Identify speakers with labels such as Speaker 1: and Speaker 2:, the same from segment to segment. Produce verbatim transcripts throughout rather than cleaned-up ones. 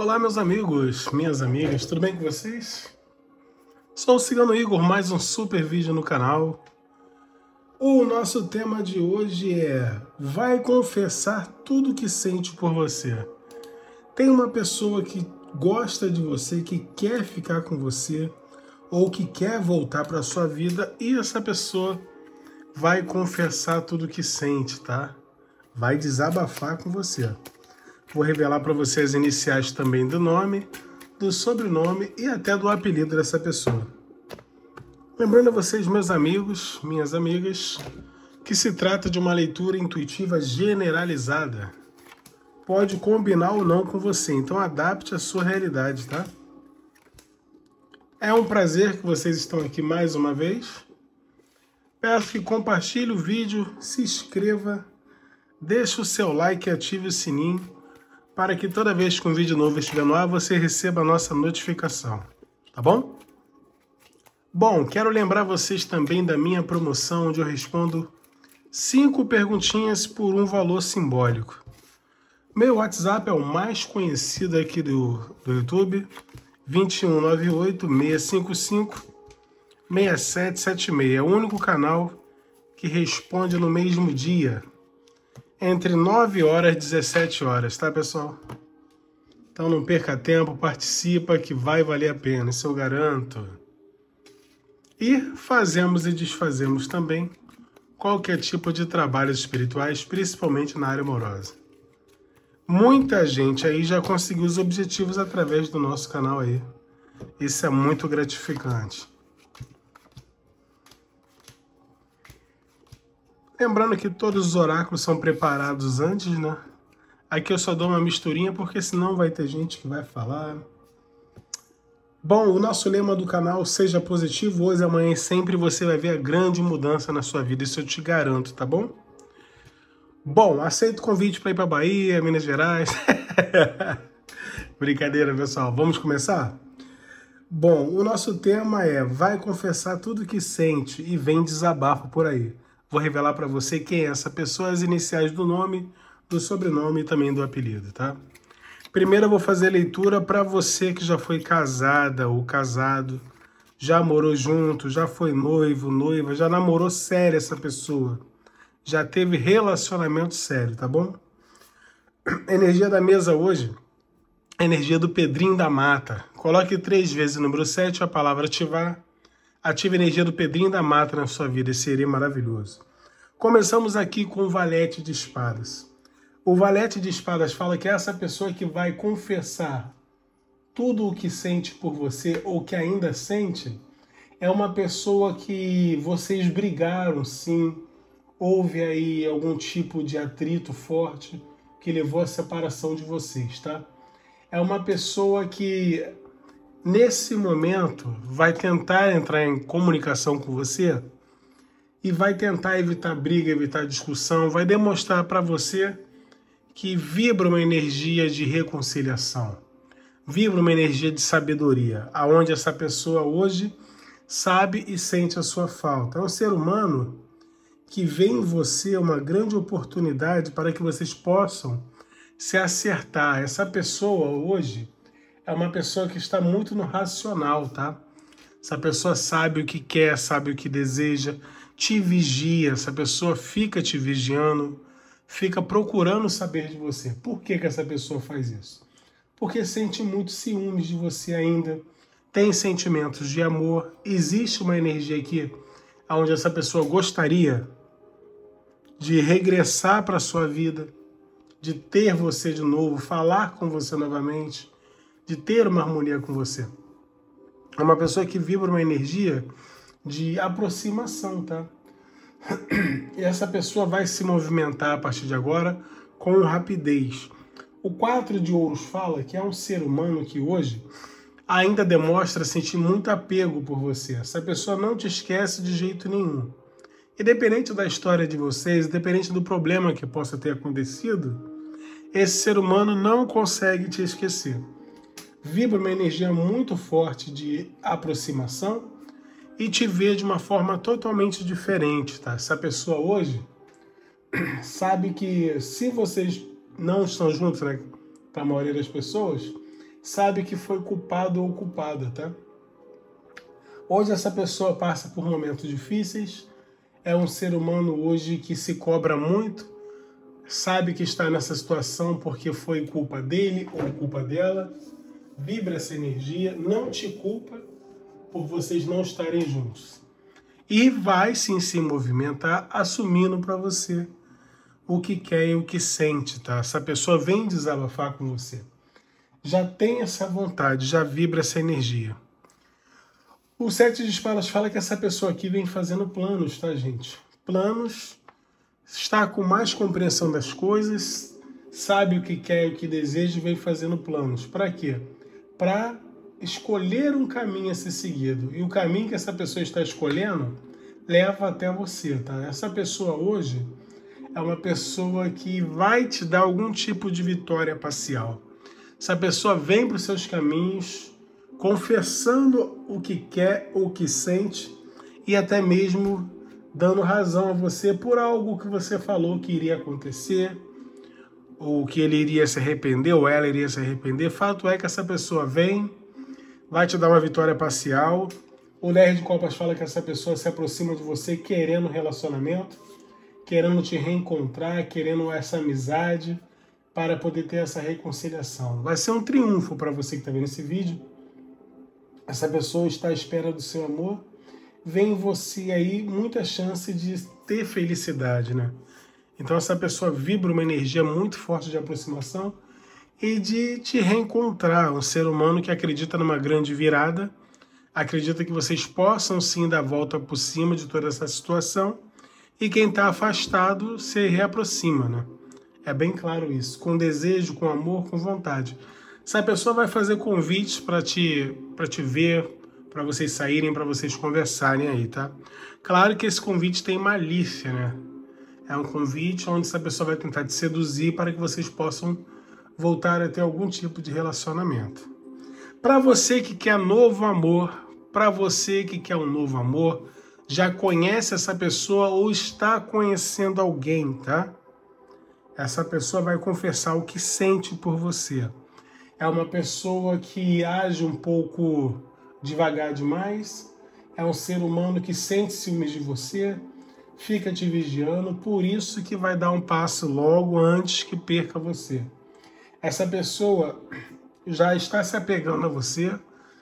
Speaker 1: Olá, meus amigos, minhas amigas, tudo bem com vocês? Sou o Cigano Igor, mais um super vídeo no canal. O nosso tema de hoje é: vai confessar tudo que sente por você. Tem uma pessoa que gosta de você, que quer ficar com você, ou que quer voltar para a sua vida, e essa pessoa vai confessar tudo que sente, tá? Vai desabafar com você. Vou revelar para você as iniciais também do nome, do sobrenome e até do apelido dessa pessoa. Lembrando a vocês, meus amigos, minhas amigas, que se trata de uma leitura intuitiva generalizada. Pode combinar ou não com você, então adapte a sua realidade, tá? É um prazer que vocês estão aqui mais uma vez. Peço que compartilhe o vídeo, se inscreva, deixe o seu like e ative o sininho, para que toda vez que um vídeo novo estiver no ar, você receba a nossa notificação, tá bom? Bom, quero lembrar vocês também da minha promoção, onde eu respondo cinco perguntinhas por um valor simbólico. Meu WhatsApp é o mais conhecido aqui do, do YouTube, dois um nove oito, seis cinco cinco, seis sete sete seis. É o único canal que responde no mesmo dia, entre nove horas e dezessete horas, tá, pessoal? Então não perca tempo, participa que vai valer a pena, isso eu garanto. E fazemos e desfazemos também qualquer tipo de trabalhos espirituais, principalmente na área amorosa. Muita gente aí já conseguiu os objetivos através do nosso canal aí. Isso é muito gratificante. Lembrando que todos os oráculos são preparados antes, né? Aqui eu só dou uma misturinha, porque senão vai ter gente que vai falar. Bom, o nosso lema do canal: seja positivo, hoje, amanhã e sempre você vai ver a grande mudança na sua vida. Isso eu te garanto, tá bom? Bom, aceito o convite para ir para Bahia, Minas Gerais. Brincadeira, pessoal. Vamos começar? Bom, o nosso tema é: vai confessar tudo que sente e vem desabafo por aí. Vou revelar para você quem é essa pessoa, as iniciais do nome, do sobrenome e também do apelido, tá? Primeiro eu vou fazer a leitura para você que já foi casada ou casado, já morou junto, já foi noivo, noiva, já namorou sério essa pessoa, já teve relacionamento sério, tá bom? A energia da mesa hoje, a energia do Pedrinho da Mata. Coloque três vezes o número sete, a palavra ativar. Ative a energia do Pedrinho da Mata na sua vida, esse seria maravilhoso. Começamos aqui com o Valete de Espadas. O Valete de Espadas fala que essa pessoa que vai confessar tudo o que sente por você, ou que ainda sente, é uma pessoa que vocês brigaram, sim, houve aí algum tipo de atrito forte que levou à separação de vocês, tá? É uma pessoa que, nesse momento, vai tentar entrar em comunicação com você e vai tentar evitar briga, evitar discussão, vai demonstrar para você que vibra uma energia de reconciliação, vibra uma energia de sabedoria, aonde essa pessoa hoje sabe e sente a sua falta. É um ser humano que vê em você uma grande oportunidade para que vocês possam se acertar. Essa pessoa hoje é uma pessoa que está muito no racional, tá? Essa pessoa sabe o que quer, sabe o que deseja, te vigia, essa pessoa fica te vigiando, fica procurando saber de você. Por que que essa pessoa faz isso? Porque sente muito ciúmes de você ainda, tem sentimentos de amor, existe uma energia aqui onde essa pessoa gostaria de regressar para a sua vida, de ter você de novo, falar com você novamente, de ter uma harmonia com você. É uma pessoa que vibra uma energia de aproximação, tá? E essa pessoa vai se movimentar a partir de agora com rapidez. O quatro de ouros fala que é um ser humano que hoje ainda demonstra sentir muito apego por você. Essa pessoa não te esquece de jeito nenhum. Independente da história de vocês, independente do problema que possa ter acontecido, esse ser humano não consegue te esquecer. Vibra uma energia muito forte de aproximação e te vê de uma forma totalmente diferente, tá? Essa pessoa hoje sabe que se vocês não estão juntos, né, para a maioria das pessoas, sabe que foi culpado ou culpada, tá? Hoje essa pessoa passa por momentos difíceis, é um ser humano hoje que se cobra muito, sabe que está nessa situação porque foi culpa dele ou culpa dela, vibra essa energia, não te culpa por vocês não estarem juntos. E vai sim se movimentar assumindo para você o que quer e o que sente, tá? Essa pessoa vem desabafar com você. Já tem essa vontade, já vibra essa energia. O Sete de Espadas fala que essa pessoa aqui vem fazendo planos, tá, gente? Planos, está com mais compreensão das coisas, sabe o que quer e o que deseja e vem fazendo planos. Para quê? Para escolher um caminho a ser seguido. E o caminho que essa pessoa está escolhendo leva até você, tá? Essa pessoa hoje é uma pessoa que vai te dar algum tipo de vitória parcial. Essa pessoa vem para os seus caminhos, confessando o que quer, o que sente, e até mesmo dando razão a você por algo que você falou que iria acontecer, ou que ele iria se arrepender, ou ela iria se arrepender. Fato é que essa pessoa vem, vai te dar uma vitória parcial. O Dez de Copas fala que essa pessoa se aproxima de você querendo relacionamento, querendo te reencontrar, querendo essa amizade, para poder ter essa reconciliação. Vai ser um triunfo para você que está vendo esse vídeo. Essa pessoa está à espera do seu amor. Vem em você aí muita chance de ter felicidade, né? Então essa pessoa vibra uma energia muito forte de aproximação e de te reencontrar. Um ser humano que acredita numa grande virada, acredita que vocês possam sim dar a volta por cima de toda essa situação, e quem está afastado se reaproxima, né? É bem claro isso, com desejo, com amor, com vontade. Essa pessoa vai fazer convites para te, para te ver, para vocês saírem, para vocês conversarem aí, tá? Claro que esse convite tem malícia, né? É um convite onde essa pessoa vai tentar te seduzir para que vocês possam voltar a ter algum tipo de relacionamento. Para você que quer novo amor, para você que quer um novo amor, já conhece essa pessoa ou está conhecendo alguém, tá? Essa pessoa vai confessar o que sente por você. É uma pessoa que age um pouco devagar demais, é um ser humano que sente ciúmes de você, fica te vigiando, por isso que vai dar um passo logo antes que perca você. Essa pessoa já está se apegando a você,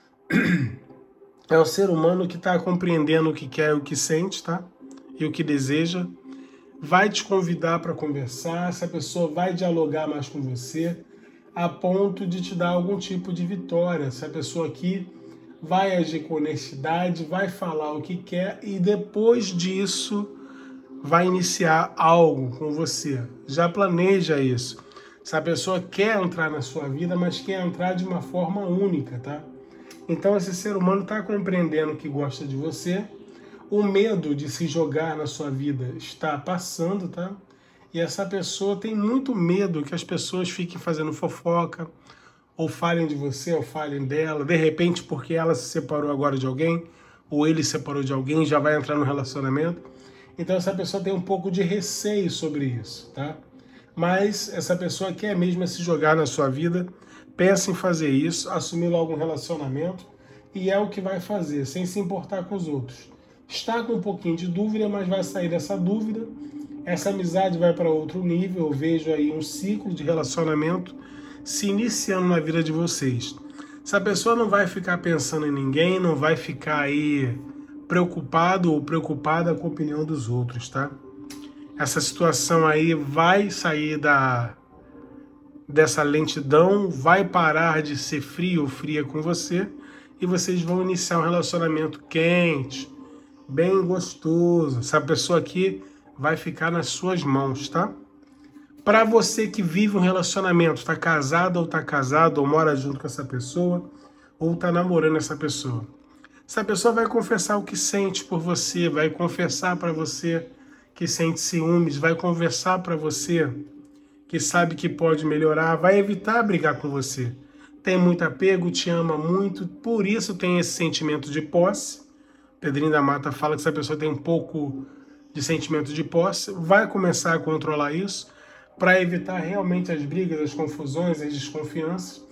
Speaker 1: é um ser humano que está compreendendo o que quer e o que sente, tá? E o que deseja. Vai te convidar para conversar, essa pessoa vai dialogar mais com você, a ponto de te dar algum tipo de vitória. Essa pessoa aqui vai agir com honestidade, vai falar o que quer e depois disso vai iniciar algo com você. Já planeja isso. Essa pessoa quer entrar na sua vida, mas quer entrar de uma forma única, tá? Então esse ser humano está compreendendo que gosta de você, o medo de se jogar na sua vida está passando, tá? E essa pessoa tem muito medo que as pessoas fiquem fazendo fofoca, ou falem de você, ou falem dela, de repente porque ela se separou agora de alguém, ou ele se separou de alguém, já vai entrar no relacionamento. Então essa pessoa tem um pouco de receio sobre isso, tá? Mas essa pessoa quer mesmo se jogar na sua vida, pensa em fazer isso, assumir logo um relacionamento, e é o que vai fazer, sem se importar com os outros. Está com um pouquinho de dúvida, mas vai sair dessa dúvida. Essa amizade vai para outro nível. Eu vejo aí um ciclo de relacionamento se iniciando na vida de vocês. Essa pessoa não vai ficar pensando em ninguém, não vai ficar aí preocupado ou preocupada com a opinião dos outros, tá? Essa situação aí vai sair da, dessa lentidão, vai parar de ser frio ou fria com você e vocês vão iniciar um relacionamento quente, bem gostoso. Essa pessoa aqui vai ficar nas suas mãos, tá? Para você que vive um relacionamento, está casado ou está casado, ou mora junto com essa pessoa, ou está namorando essa pessoa. Essa pessoa vai confessar o que sente por você, vai confessar para você que sente ciúmes, vai conversar para você que sabe que pode melhorar, vai evitar brigar com você. Tem muito apego, te ama muito, por isso tem esse sentimento de posse. Pedrinho da Mata fala que essa pessoa tem um pouco de sentimento de posse, vai começar a controlar isso para evitar realmente as brigas, as confusões, as desconfianças.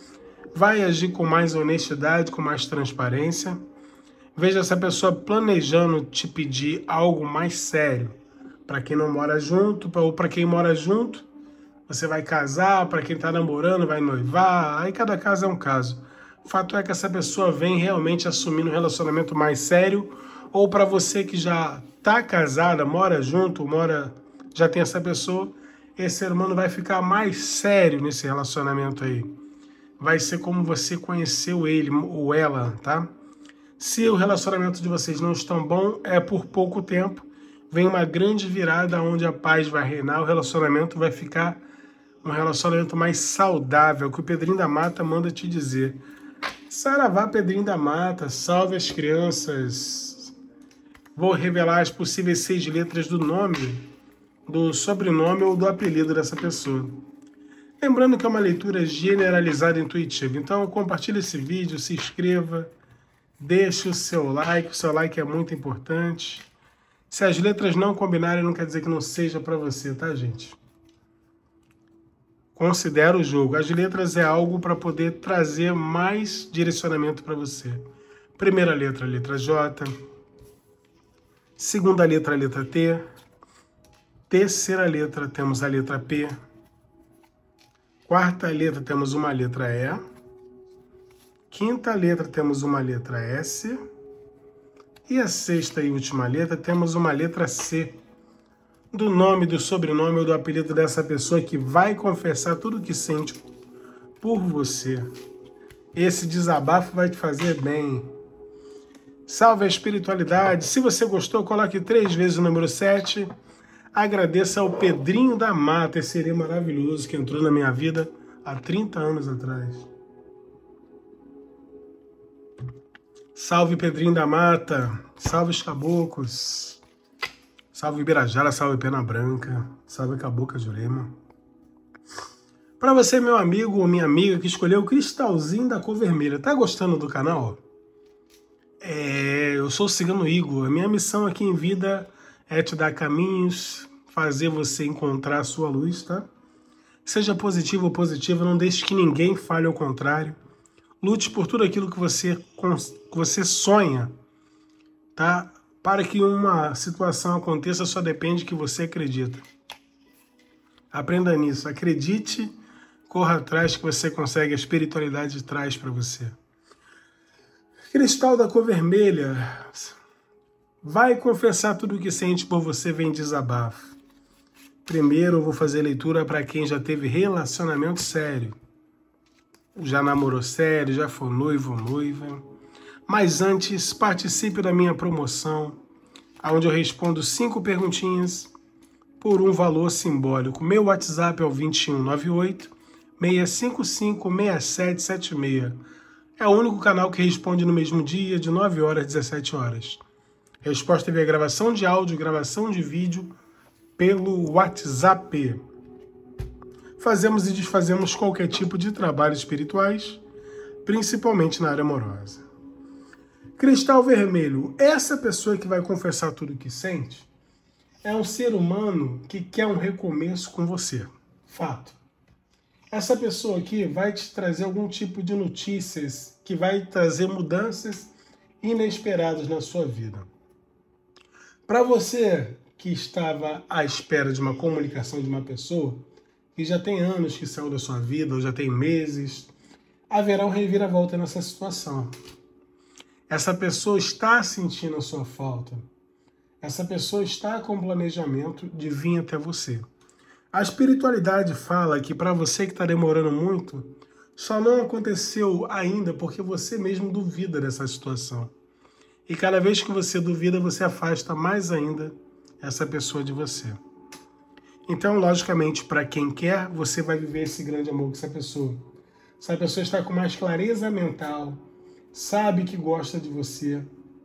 Speaker 1: vai agir com mais honestidade, com mais transparência. Veja essa pessoa planejando te pedir algo mais sério. Para quem não mora junto, ou para quem mora junto, você vai casar, para quem está namorando, vai noivar, aí cada caso é um caso. O fato é que essa pessoa vem realmente assumindo um relacionamento mais sério, ou para você que já está casada, mora junto, mora, já tem essa pessoa, esse ser humano vai ficar mais sério nesse relacionamento aí. Vai ser como você conheceu ele ou ela, tá? Se o relacionamento de vocês não está bom, é por pouco tempo, vem uma grande virada onde a paz vai reinar, o relacionamento vai ficar um relacionamento mais saudável, que o Pedrinho da Mata manda te dizer. Saravá, Pedrinho da Mata, salve as crianças. Vou revelar as possíveis seis letras do nome, do sobrenome ou do apelido dessa pessoa. Lembrando que é uma leitura generalizada e intuitiva, então compartilhe esse vídeo, se inscreva, deixe o seu like, o seu like é muito importante. Se as letras não combinarem, não quer dizer que não seja para você, tá, gente? Considera o jogo. As letras é algo para poder trazer mais direcionamento para você. Primeira letra, a letra J. Segunda letra, a letra T. Terceira letra, temos a letra P. Quarta letra, temos uma letra E. Quinta letra, temos uma letra S. E a sexta e última letra, temos uma letra C. Do nome, do sobrenome ou do apelido dessa pessoa que vai confessar tudo o que sente por você. Esse desabafo vai te fazer bem. Salve a espiritualidade. Se você gostou, coloque três vezes o número sete. Agradeça ao Pedrinho da Mata, esse seria maravilhoso que entrou na minha vida há trinta anos atrás. Salve Pedrinho da Mata. Salve os caboclos. Salve Ibirajara, salve Pena Branca, salve Cabocla Jurema. Para você, meu amigo ou minha amiga que escolheu o cristalzinho da cor vermelha, tá gostando do canal? É, eu sou o Cigano Igor, a minha missão aqui em vida é te dar caminhos, fazer você encontrar a sua luz, tá? Seja positivo ou positiva, não deixe que ninguém fale ao contrário. Lute por tudo aquilo que você, que você sonha, tá? Para que uma situação aconteça, só depende que você acredita. Aprenda nisso. Acredite, corra atrás que você consegue. A espiritualidade traz para você. Cristal da cor vermelha. Vai confessar tudo o que sente por você, vem desabafo. Primeiro eu vou fazer leitura para quem já teve relacionamento sério. Já namorou sério, já foi noivo ou noiva. Mas antes, participe da minha promoção, onde eu respondo cinco perguntinhas por um valor simbólico. Meu WhatsApp é o dois um nove oito, seis cinco cinco, seis sete sete seis. É o único canal que responde no mesmo dia, de nove horas às dezessete horas. Resposta via gravação de áudio, gravação de vídeo pelo WhatsApp. Fazemos e desfazemos qualquer tipo de trabalhos espirituais, principalmente na área amorosa. Cristal vermelho, essa pessoa que vai confessar tudo o que sente, é um ser humano que quer um recomeço com você. Fato. Essa pessoa aqui vai te trazer algum tipo de notícias que vai trazer mudanças inesperadas na sua vida. Para você que estava à espera de uma comunicação de uma pessoa, que já tem anos que saiu da sua vida, ou já tem meses, haverá um reviravolta nessa situação. Essa pessoa está sentindo a sua falta. Essa pessoa está com planejamento de vir até você. A espiritualidade fala que para você que está demorando muito, só não aconteceu ainda porque você mesmo duvida dessa situação. E cada vez que você duvida, você afasta mais ainda essa pessoa de você. Então, logicamente, para quem quer, você vai viver esse grande amor com essa pessoa. Essa pessoa está com mais clareza mental, sabe que gosta de você,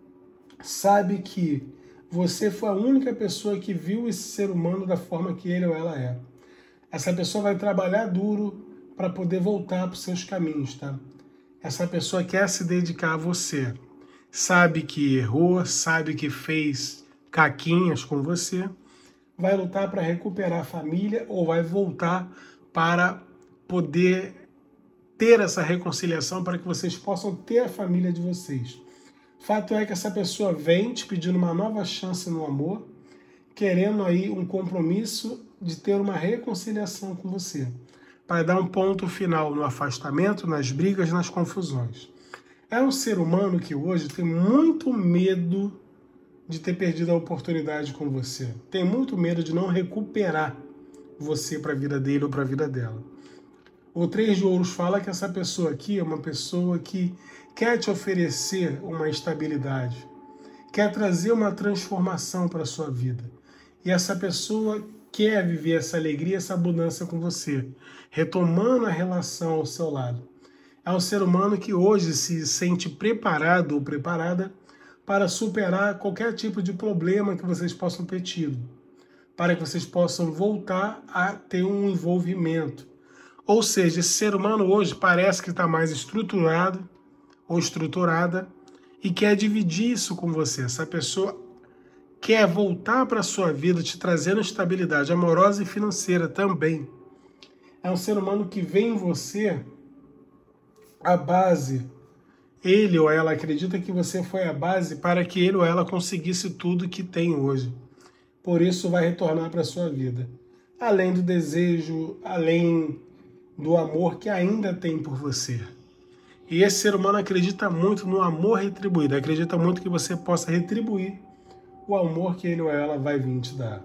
Speaker 1: sabe que você foi a única pessoa que viu esse ser humano da forma que ele ou ela é. Essa pessoa vai trabalhar duro para poder voltar para os seus caminhos, tá? Essa pessoa quer se dedicar a você. Sabe que errou, sabe que fez caquinhas com você, vai lutar para recuperar a família ou vai voltar para poder ter essa reconciliação para que vocês possam ter a família de vocês. Fato é que essa pessoa vem te pedindo uma nova chance no amor, querendo aí um compromisso de ter uma reconciliação com você, para dar um ponto final no afastamento, nas brigas, nas confusões. É um ser humano que hoje tem muito medo de ter perdido a oportunidade com você. Tem muito medo de não recuperar você para a vida dele ou para a vida dela. O Três de Ouros fala que essa pessoa aqui é uma pessoa que quer te oferecer uma estabilidade, quer trazer uma transformação para a sua vida. E essa pessoa quer viver essa alegria, essa abundância com você, retomando a relação ao seu lado. É um ser humano que hoje se sente preparado ou preparada para superar qualquer tipo de problema que vocês possam ter tido, para que vocês possam voltar a ter um envolvimento. Ou seja, esse ser humano hoje parece que está mais estruturado ou estruturada e quer dividir isso com você. Essa pessoa quer voltar para a sua vida te trazendo estabilidade amorosa e financeira também. É um ser humano que vê em você a base. Ele ou ela acredita que você foi a base para que ele ou ela conseguisse tudo que tem hoje. Por isso vai retornar para a sua vida. Além do desejo, além do amor que ainda tem por você. E esse ser humano acredita muito no amor retribuído, acredita muito que você possa retribuir o amor que ele ou ela vai vir te dar.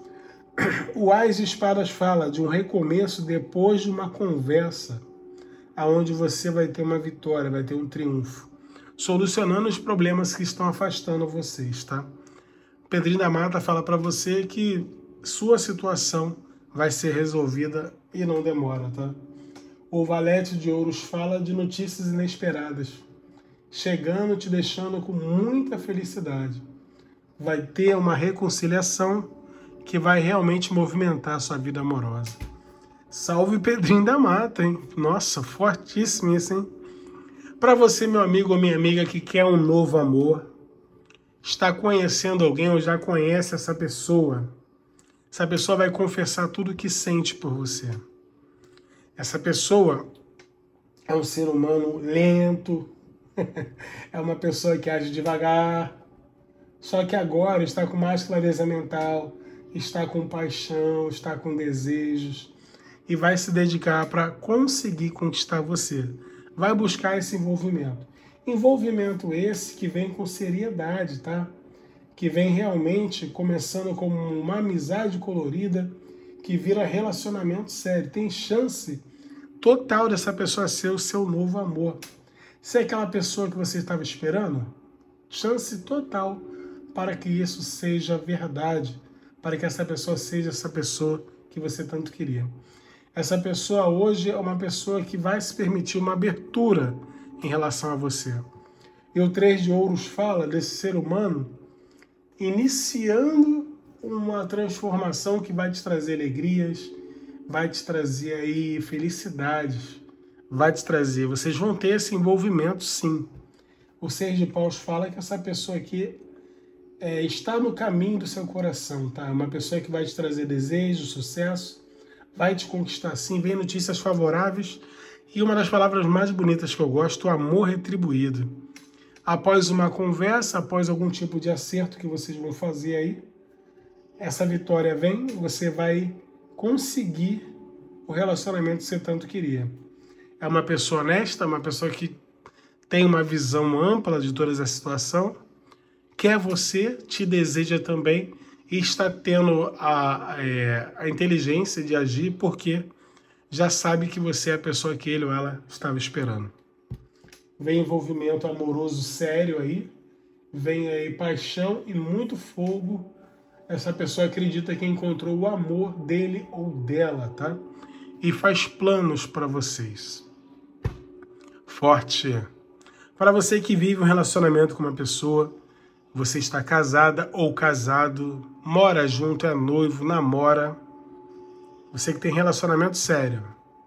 Speaker 1: O Ás de Espadas fala de um recomeço depois de uma conversa, aonde você vai ter uma vitória, vai ter um triunfo, solucionando os problemas que estão afastando vocês, tá? Pedrinho da Mata fala para você que sua situação vai ser resolvida e não demora, tá? O Valete de Ouros fala de notícias inesperadas, chegando, te deixando com muita felicidade. Vai ter uma reconciliação que vai realmente movimentar a sua vida amorosa. Salve Pedrinho da Mata, hein? Nossa, fortíssimo isso, hein? Para você, meu amigo ou minha amiga que quer um novo amor, está conhecendo alguém ou já conhece essa pessoa, essa pessoa vai confessar tudo o que sente por você. Essa pessoa é um ser humano lento, é uma pessoa que age devagar, só que agora está com mais clareza mental, está com paixão, está com desejos e vai se dedicar para conseguir conquistar você. Vai buscar esse envolvimento. Envolvimento esse que vem com seriedade, tá? Que vem realmente começando como uma amizade colorida, que vira relacionamento sério. Tem chance total dessa pessoa ser o seu novo amor. Se é aquela pessoa que você estava esperando, chance total para que isso seja verdade, para que essa pessoa seja essa pessoa que você tanto queria. Essa pessoa hoje é uma pessoa que vai se permitir uma abertura em relação a você. E o Três de Ouros fala desse ser humano iniciando uma transformação que vai te trazer alegrias, vai te trazer aí felicidades, vai te trazer, vocês vão ter esse envolvimento sim. O Seis de Paus fala que essa pessoa aqui é, está no caminho do seu coração, tá? Uma pessoa que vai te trazer desejo, sucesso, vai te conquistar sim, vem notícias favoráveis e uma das palavras mais bonitas que eu gosto, o amor retribuído. Após uma conversa, após algum tipo de acerto que vocês vão fazer aí, essa vitória vem, você vai conseguir o relacionamento que você tanto queria. É uma pessoa honesta, uma pessoa que tem uma visão ampla de toda essa situação, quer você, te deseja também e está tendo a, é, a inteligência de agir porque já sabe que você é a pessoa que ele ou ela estava esperando. Vem envolvimento amoroso sério aí, vem aí paixão e muito fogo. Essa pessoa acredita que encontrou o amor dele ou dela, tá? E faz planos para vocês. Forte. Para você que vive um relacionamento com uma pessoa, você está casada ou casado, mora junto, é noivo, namora. Você que tem relacionamento sério.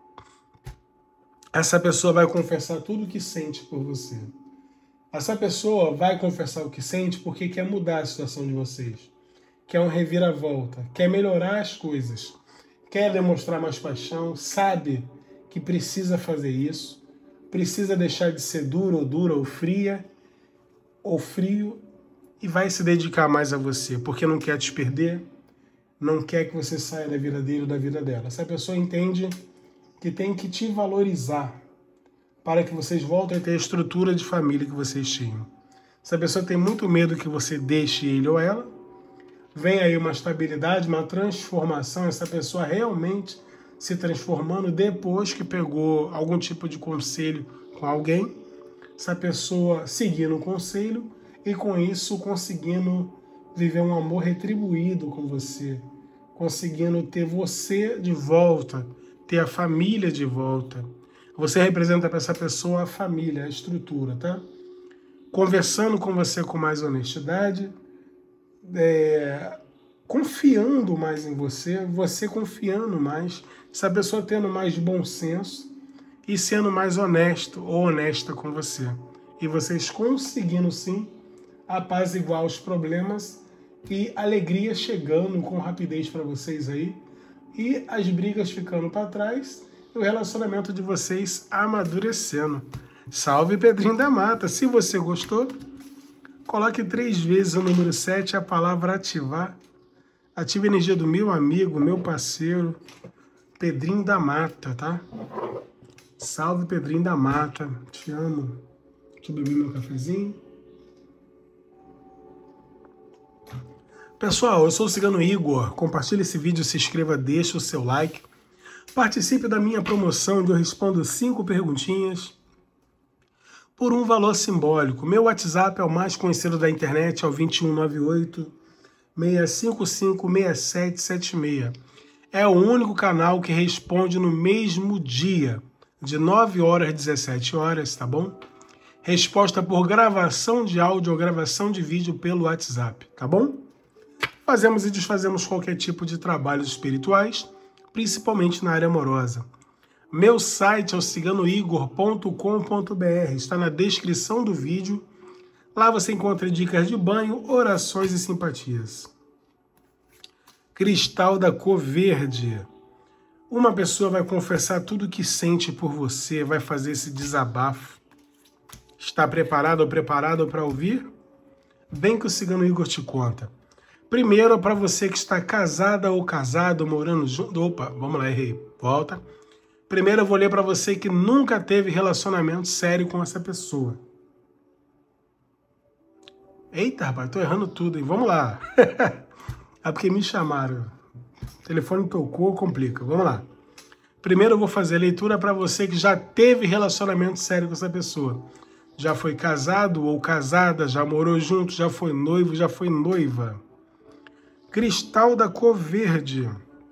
Speaker 1: Essa pessoa vai confessar tudo o que sente por você. Essa pessoa vai confessar o que sente porque quer mudar a situação de vocês. Quer um reviravolta, quer melhorar as coisas, quer demonstrar mais paixão, sabe que precisa fazer isso, precisa deixar de ser duro ou dura ou fria ou frio e vai se dedicar mais a você, porque não quer te perder, não quer que você saia da vida dele ou da vida dela. Essa pessoa entende que tem que te valorizar para que vocês voltem a ter a estrutura de família que vocês tinham. Essa pessoa tem muito medo que você deixe ele ou ela. Vem aí uma estabilidade, uma transformação, essa pessoa realmente se transformando depois que pegou algum tipo de conselho com alguém. Essa pessoa seguindo o conselho e com isso conseguindo viver um amor retribuído com você, conseguindo ter você de volta, ter a família de volta. Você representa para essa pessoa a família, a estrutura, tá? Conversando com você com mais honestidade, é, confiando mais em você, você confiando mais, essa pessoa tendo mais bom senso e sendo mais honesto ou honesta com você. E vocês conseguindo, sim, apaziguar os problemas e alegria chegando com rapidez para vocês aí, e as brigas ficando para trás, e o relacionamento de vocês amadurecendo. Salve Pedrinho da Mata! Se você gostou, coloque três vezes o número sete, a palavra ativar. Ative a energia do meu amigo, meu parceiro, Pedrinho da Mata, tá? Salve Pedrinho da Mata, te amo. Deixa eu beber meu cafezinho. Pessoal, eu sou o Cigano Igor. Compartilhe esse vídeo, se inscreva, deixe o seu like. Participe da minha promoção onde eu respondo cinco perguntinhas por um valor simbólico. Meu WhatsApp é o mais conhecido da internet, é o dois um nove oito, seis cinco cinco, seis sete sete seis. É o único canal que responde no mesmo dia, de nove horas às dezessete horas, tá bom? Resposta por gravação de áudio ou gravação de vídeo pelo WhatsApp, tá bom? Fazemos e desfazemos qualquer tipo de trabalhos espirituais, principalmente na área amorosa. Meu site é o cigano igor ponto com ponto br, está na descrição do vídeo. Lá você encontra dicas de banho, orações e simpatias. Cristal da cor verde. Uma pessoa vai confessar tudo o que sente por você, vai fazer esse desabafo. Está preparado ou preparado para ouvir? Bem que o Cigano Igor te conta. Primeiro, para você que está casada ou casado, morando junto... Opa, vamos lá, errei. Volta. Primeiro eu vou ler para você que nunca teve relacionamento sério com essa pessoa. Eita, rapaz, tô errando tudo, hein? Vamos lá. É porque me chamaram. O telefone tocou, complica. Vamos lá. Primeiro eu vou fazer a leitura para você que já teve relacionamento sério com essa pessoa. Já foi casado ou casada, já morou junto, já foi noivo, já foi noiva. Cristal da cor verde.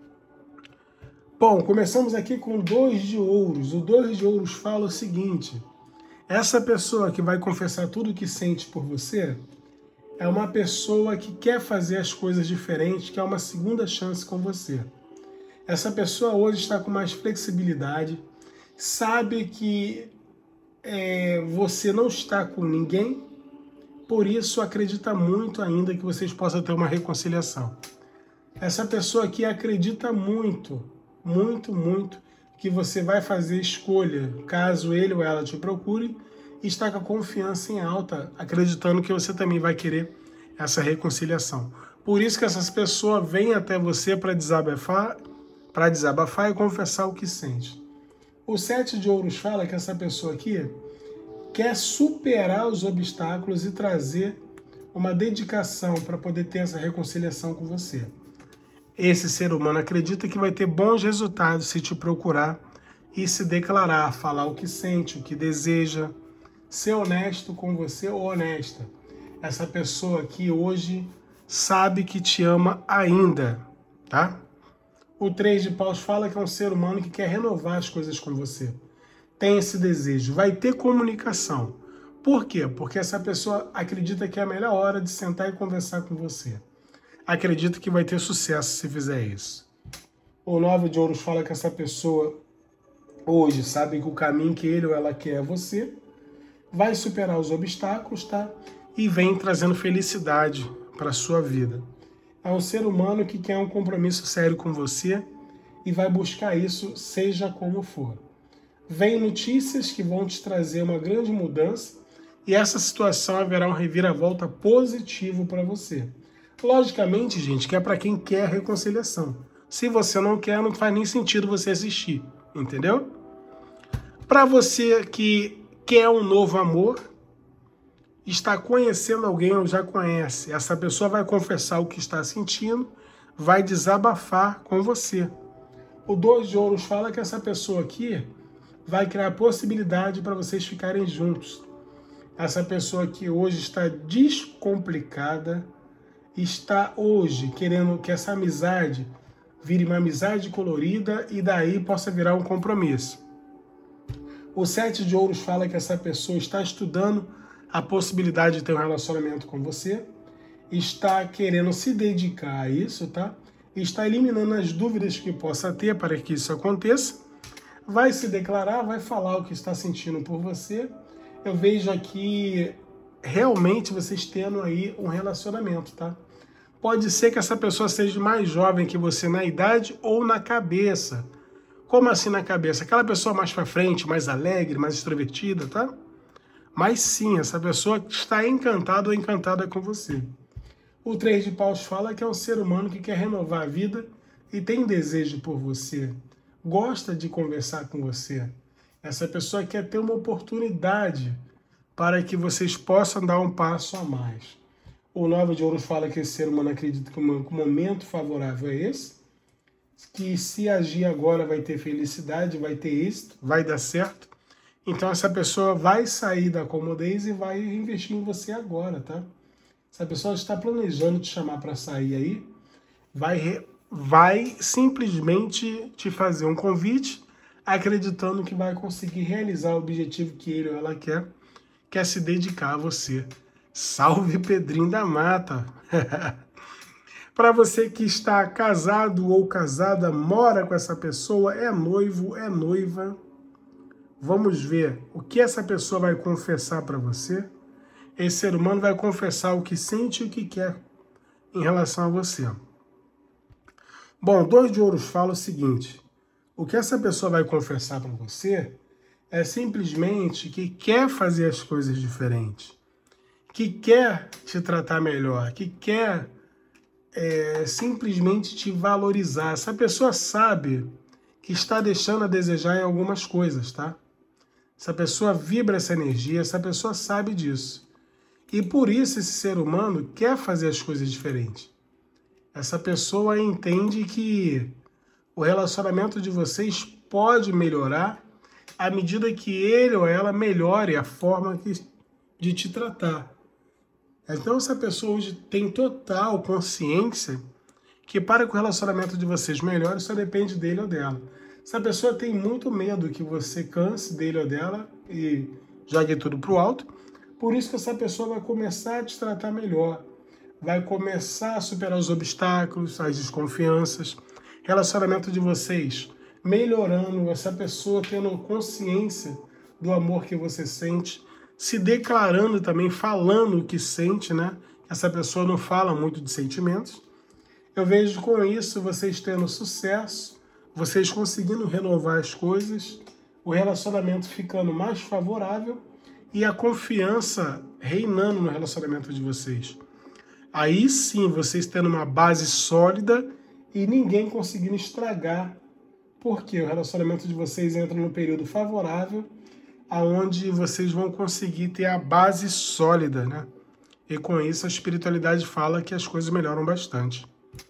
Speaker 1: Bom, começamos aqui com dois de ouros. O dois de ouros fala o seguinte: essa pessoa que vai confessar tudo o que sente por você é uma pessoa que quer fazer as coisas diferentes, quer uma segunda chance com você. Essa pessoa hoje está com mais flexibilidade, sabe que é, você não está com ninguém, por isso acredita muito ainda que vocês possam ter uma reconciliação. Essa pessoa aqui acredita muito, muito, muito que você vai fazer escolha, caso ele ou ela te procure, e está com a confiança em alta, acreditando que você também vai querer essa reconciliação. Por isso que essas pessoas vêm até você para desabafar, para desabafar e confessar o que sente. O sete de ouros fala que essa pessoa aqui quer superar os obstáculos e trazer uma dedicação para poder ter essa reconciliação com você. Esse ser humano acredita que vai ter bons resultados se te procurar e se declarar, falar o que sente, o que deseja, ser honesto com você ou honesta. Essa pessoa aqui hoje sabe que te ama ainda, tá? O três de paus fala que é um ser humano que quer renovar as coisas com você. Tem esse desejo, vai ter comunicação. Por quê? Porque essa pessoa acredita que é a melhor hora de sentar e conversar com você. Acredita que vai ter sucesso se fizer isso. O nove de ouros fala que essa pessoa hoje sabe que o caminho que ele ou ela quer é você, vai superar os obstáculos, tá? E vem trazendo felicidade para a sua vida. É um ser humano que quer um compromisso sério com você e vai buscar isso, seja como for. Vem notícias que vão te trazer uma grande mudança e essa situação haverá um reviravolta positivo para você. Logicamente, gente, que é para quem quer reconciliação. Se você não quer, não faz nem sentido você assistir, entendeu? Para você que quer um novo amor, está conhecendo alguém ou já conhece, essa pessoa vai confessar o que está sentindo, vai desabafar com você. O dois de ouros fala que essa pessoa aqui vai criar possibilidade para vocês ficarem juntos. Essa pessoa que hoje está descomplicada, está hoje querendo que essa amizade vire uma amizade colorida e daí possa virar um compromisso. O sete de ouros fala que essa pessoa está estudando a possibilidade de ter um relacionamento com você, está querendo se dedicar a isso, tá? Está eliminando as dúvidas que possa ter para que isso aconteça, vai se declarar, vai falar o que está sentindo por você. Eu vejo aqui realmente vocês tendo aí um relacionamento, tá? Pode ser que essa pessoa seja mais jovem que você na idade ou na cabeça. Como assim na cabeça? Aquela pessoa mais para frente, mais alegre, mais extrovertida, tá? Mas sim, essa pessoa está encantada ou encantada com você. O três de paus fala que é um ser humano que quer renovar a vida e tem desejo por você. Gosta de conversar com você. Essa pessoa quer ter uma oportunidade para que vocês possam dar um passo a mais. O nove de ouros fala que esse ser humano acredita que o momento favorável é esse, que se agir agora vai ter felicidade, vai ter êxito, vai dar certo. Então essa pessoa vai sair da comodez e vai investir em você agora, tá? Essa pessoa está planejando te chamar para sair aí, vai, vai simplesmente te fazer um convite, acreditando que vai conseguir realizar o objetivo que ele ou ela quer, que é se dedicar a você. Salve Pedrinho da Mata! Para você que está casado ou casada, mora com essa pessoa, é noivo, é noiva, vamos ver o que essa pessoa vai confessar para você. Esse ser humano vai confessar o que sente e o que quer em relação a você. Bom, dois de ouros fala o seguinte, o que essa pessoa vai confessar para você é simplesmente que quer fazer as coisas diferentes, que quer te tratar melhor, que quer é, simplesmente te valorizar. Essa pessoa sabe que está deixando a desejar em algumas coisas, tá? Essa pessoa vibra essa energia, essa pessoa sabe disso. E por isso esse ser humano quer fazer as coisas diferentes. Essa pessoa entende que o relacionamento de vocês pode melhorar à medida que ele ou ela melhore a forma de te tratar. Então essa pessoa hoje tem total consciência que para que o relacionamento de vocês melhore, só depende dele ou dela. Essa pessoa tem muito medo que você canse dele ou dela e jogue tudo para o alto. Por isso que essa pessoa vai começar a te tratar melhor. Vai começar a superar os obstáculos, as desconfianças. Relacionamento de vocês melhorando, essa pessoa tendo consciência do amor que você sente, se declarando também, falando o que sente, né? Essa pessoa não fala muito de sentimentos. Eu vejo com isso vocês tendo sucesso, vocês conseguindo renovar as coisas, o relacionamento ficando mais favorável e a confiança reinando no relacionamento de vocês. Aí sim, vocês tendo uma base sólida e ninguém conseguindo estragar, porque o relacionamento de vocês entra no período favorável, aonde vocês vão conseguir ter a base sólida, né? E com isso a espiritualidade fala que as coisas melhoram bastante.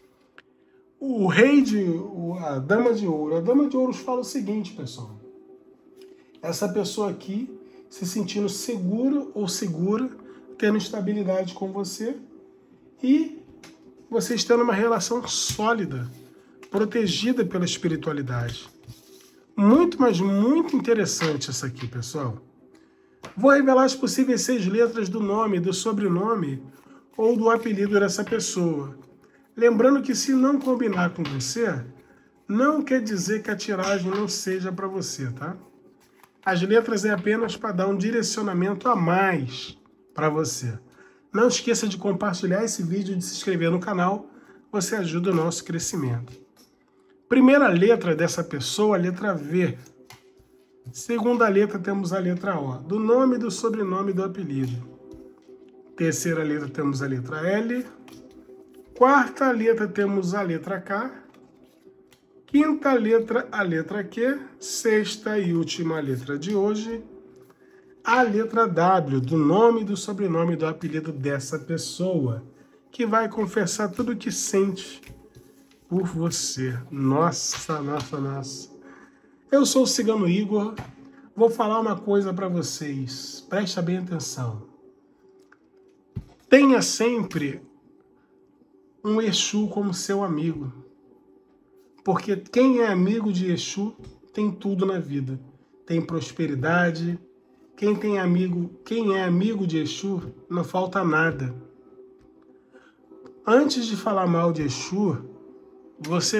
Speaker 1: O rei de... a dama de ouro. A dama de ouros fala o seguinte, pessoal. Essa pessoa aqui se sentindo seguro ou segura, tendo estabilidade com você e vocês tendo uma relação sólida, protegida pela espiritualidade. Muito, mas muito interessante essa aqui, pessoal. Vou revelar as possíveis seis letras do nome, do sobrenome ou do apelido dessa pessoa. Lembrando que se não combinar com você, não quer dizer que a tiragem não seja para você, tá? As letras é apenas para dar um direcionamento a mais para você. Não esqueça de compartilhar esse vídeo e de se inscrever no canal. Você ajuda o nosso crescimento. Primeira letra dessa pessoa, a letra V. Segunda letra temos a letra O, do nome, do sobrenome e do apelido. Terceira letra temos a letra L. Quarta letra temos a letra K. Quinta letra, a letra Q. Sexta e última letra de hoje, a letra W, do nome, do sobrenome e do apelido dessa pessoa, que vai confessar tudo o que sente por você. Nossa, nossa, nossa. Eu sou o Cigano Igor. Vou falar uma coisa para vocês. Presta bem atenção. Tenha sempre um Exu como seu amigo. Porque quem é amigo de Exu tem tudo na vida. Tem prosperidade. Quem tem amigo, quem é amigo de Exu, não falta nada. Antes de falar mal de Exu, você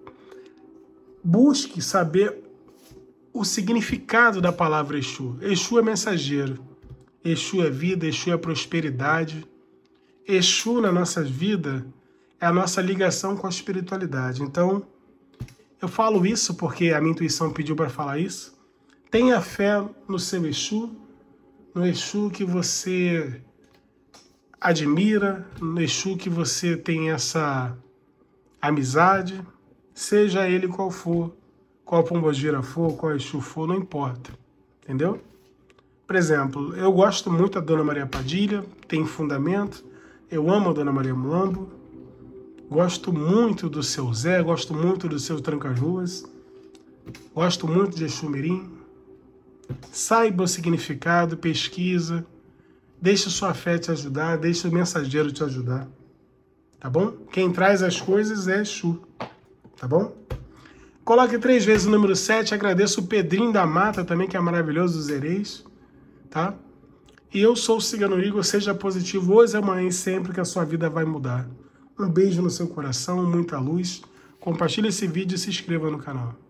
Speaker 1: busque saber o significado da palavra Exu. Exu é mensageiro. Exu é vida, Exu é prosperidade. Exu na nossa vida é a nossa ligação com a espiritualidade. Então, eu falo isso porque a minha intuição pediu para falar isso. Tenha fé no seu Exu, no Exu que você admira, no Exu que você tem essa amizade, seja ele qual for, qual pombogira for, qual Exu for, não importa, entendeu? Por exemplo, eu gosto muito da Dona Maria Padilha, tem fundamento, eu amo a Dona Maria Mulambo, gosto muito do seu Zé, gosto muito do seu Tranca-Ruas, gosto muito de Exu Mirim. Saiba o significado, pesquisa, deixe sua fé te ajudar, deixe o mensageiro te ajudar, tá bom? Quem traz as coisas é Exu, tá bom? Coloque três vezes o número sete, agradeço o Pedrinho da Mata também, que é maravilhoso, dos Ereis, tá? E eu sou o Cigano Igor, seja positivo hoje, amanhã e sempre, que a sua vida vai mudar. Um beijo no seu coração, muita luz, compartilhe esse vídeo e se inscreva no canal.